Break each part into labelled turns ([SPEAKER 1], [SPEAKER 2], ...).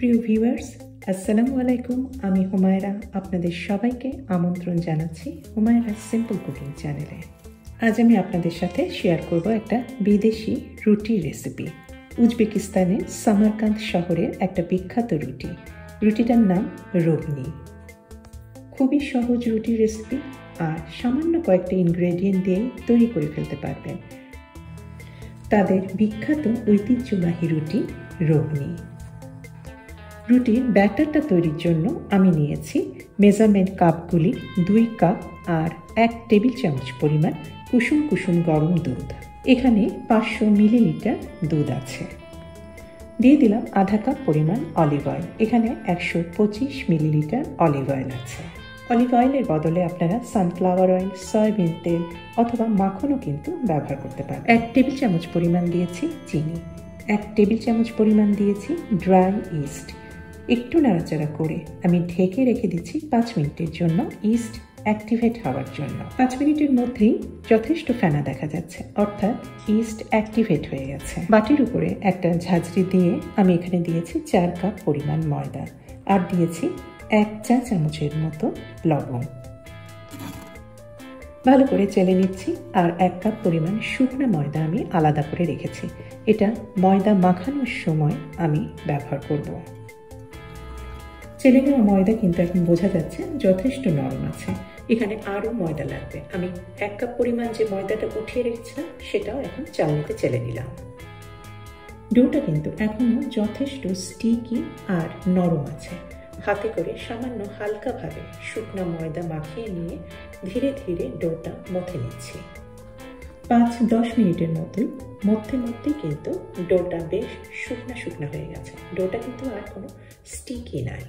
[SPEAKER 1] প্রিয় ভিউয়ার্স, আসসালামু আলাইকুম। আমি হুমায়রা, আপনাদের সবাইকে আমন্ত্রণ জানাচ্ছি হুমায়রা সিম্পল কুকিং চ্যানেলে। আজ আমি আপনাদের সাথে শেয়ার করব একটা বিদেশি রুটির রেসিপি। উজবেকিস্তানের সামারকান্দ শহরের একটা বিখ্যাত রুটি। রুটিটার নাম রোগনি। খুবই সহজ রুটির রেসিপি আর সামান্য কয়েকটা ইনগ্রেডিয়েন্ট দিয়ে তৈরি করে ফেলতে পারবেন তাদের বিখ্যাত ঐতিহ্যবাহী রুটি রোগনি। রুটির ব্যাটারটা তৈরির জন্য আমি নিয়েছি মেজারমেন্ট কাপগুলি 2 কাপ আর 1 টেবিল চামচ পরিমাণ কুসুম কুসুম গরম দুধ। এখানে 500 মিলিলিটার দুধ আছে। দিয়ে দিলাম আধা কাপ পরিমাণ অলিভ অয়েল। এখানে 125 মিলিলিটার অলিভ অয়েল আছে। অলিভ অয়েলের বদলে আপনারা সানফ্লাওয়ার অয়েল, সয়াবিন তেল অথবা মাখনও কিন্তু ব্যবহার করতে পারেন। 1 টেবিল চামচ পরিমাণ দিয়েছি চিনি, 1 টেবিল চামচ পরিমাণ দিয়েছি ড্রাই ইস্ট। একটু নাড়াচাড়া করে আমি ঢেকে রেখে দিচ্ছি 5 মিনিটের জন্য ইস্ট অ্যাক্টিভেট হওয়ার জন্য। 5 মিনিটের মধ্যেই যথেষ্ট ফেনা দেখা যাচ্ছে, অর্থাৎ ইস্ট অ্যাক্টিভেট হয়ে গেছে। বাটির উপরে একটা ঝাঁঝরি দিয়ে আমি এখানে দিয়েছি 4 কাপ পরিমাণ ময়দা আর দিয়েছি 1 চা চামচের মতো লবণ। ভালো করে চেলে নিচ্ছি আর 1 কাপ পরিমাণ শুকনো ময়দা আমি আলাদা করে রেখেছি। এটা ময়দা মাখানোর সময় আমি ব্যবহার করব। চেলে নেওয়া ময়দা কিন্তু এখন বোঝা যাচ্ছে যথেষ্ট নরম আছে। এখানে আরও ময়দা লাগবে। আমি 1 কাপ পরিমাণ যে ময়দাটা উঠিয়ে রেখেছিলাম সেটাও এখন চালনিতে চেলে নিলাম। ডোটা কিন্তু এখনো যথেষ্ট স্টিকি আর নরম আছে। হাতে করে সামান্য হালকাভাবে শুকনো ময়দা মাখিয়ে নিয়ে ধীরে ধীরে ডোটা মথে নিচ্ছি। 5-10 মিনিটের মতোই মধ্যে কিন্তু ডোটা বেশ শুকনা শুকনা হয়ে গেছে। ডোটা কিন্তু আর কোনো স্টিকি নাই।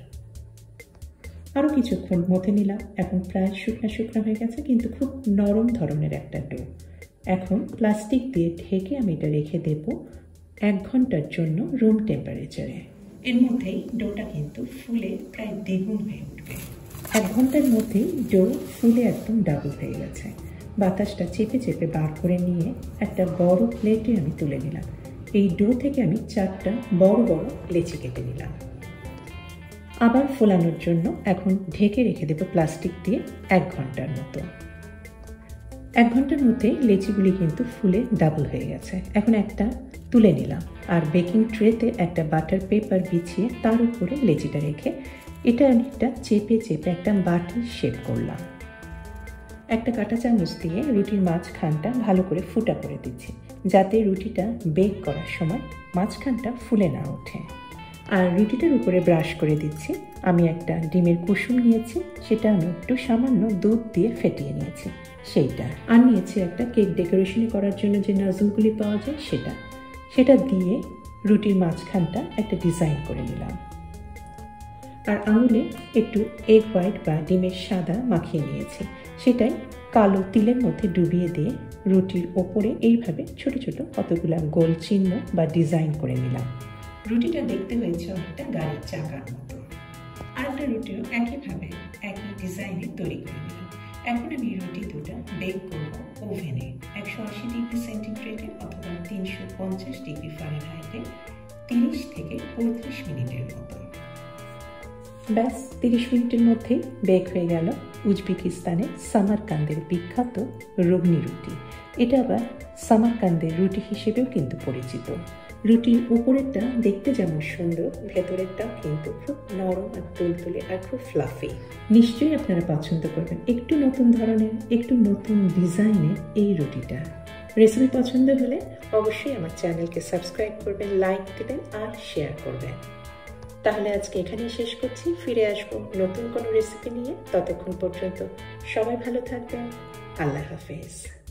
[SPEAKER 1] আরও কিছুক্ষণ মথে নিলাম। এখন প্রায় শুকনা শুকনা হয়ে গেছে, কিন্তু খুব নরম ধরনের একটা ডো। এখন প্লাস্টিক দিয়ে ঢেকে আমি এটা রেখে দেব 1 ঘন্টার জন্য রুম টেম্পারেচারে। এর মধ্যেই ডোটা কিন্তু ফুলে প্রায় দ্বিগুণ হয়ে উঠবে। 1 ঘন্টার মধ্যেই ডো ফুলে একদম ডাবল হয়ে গেছে। বাতাসটা চেপে চেপে বার করে নিয়ে একটা বড় প্লেটে আমি তুলে নিলাম। এই ডো থেকে আমি 4টা বড় বড় লেচি কেটে নিলাম। আবার ফোলানোর জন্য এখন ঢেকে রেখে দেব প্লাস্টিক দিয়ে 1 ঘন্টার মতো। 1 ঘন্টার মধ্যে লেচিগুলি কিন্তু ফুলে ডাবল হয়ে গেছে। এখন একটা তুলে নিলাম আর বেকিং ট্রেতে একটা বাটার পেপার বিছিয়ে তার উপরে লেচিটা রেখে এটা অনেকটা চেপে চেপে একটা বাটির শেপ করলাম। একটা কাঁটা চামচ দিয়ে রুটির মাঝখানটা ভালো করে ফুটা করে দিচ্ছি, যাতে রুটিটা বেক করার সময় মাঝখানটা ফুলে না ওঠে। আর রুটিটার উপরে ব্রাশ করে দিচ্ছি। আমি একটা ডিমের কুসুম নিয়েছি, সেটা আমি একটু সামান্য দুধ দিয়ে ফেটিয়ে নিয়েছি সেইটা। আর নিয়েছি একটা কেক ডেকোরেশন করার জন্য যে নজলগুলি পাওয়া যায় সেটা দিয়ে রুটির মাঝখানটা একটা ডিজাইন করে নিলাম। আর আঙুলে একটু এগ হোয়াইট বা ডিমের সাদা মাখিয়ে নিয়েছি, সেটাই কালো তিলের মধ্যে ডুবিয়ে দিয়ে রুটির ওপরে এইভাবে ছোট ছোট কতগুলো গোল চিহ্ন বা ডিজাইন করে নিলাম। রুটিটা দেখতে হয়েছে অনেকটা গাড়ির চাকার মতো। আর একটা রুটিও একইভাবে একই ডিজাইনে তৈরি করে নিলাম। এখন আমি রুটি দুটো বেক করব ওভেনে 180 ডিগ্রি সেন্টিগ্রেডে অথবা 350 ডিগ্রি ফারেনহাইটে 30 থেকে 35 মিনিটের মতো। ব্যাস 30 মিনিটের মধ্যেই বেক হয়ে গেল উজবেকিস্তানের সামারকান্দের বিখ্যাত রোগনি রুটি। এটা আবার সামারকান্দের রুটি হিসেবেও কিন্তু পরিচিত। রুটির উপরেরটা দেখতে যেমন সুন্দর, ভেতরেরটা কিন্তু খুব নরম আর তুলতুলে আর খুব ফ্লাফি। নিশ্চয়ই আপনারা পছন্দ করবেন একটু নতুন ধরনের, একটু নতুন ডিজাইনের এই রুটিটা। রেসিপি পছন্দ হলে অবশ্যই আমার চ্যানেলকে সাবস্ক্রাইব করবেন, লাইক দেবেন আর শেয়ার করবেন। তাহলে আজকে এখানেই শেষ করছি। ফিরে আসবো নতুন কোনো রেসিপি নিয়ে। ততক্ষণ পর্যন্ত সবাই ভালো থাকবেন। আল্লাহ হাফেজ।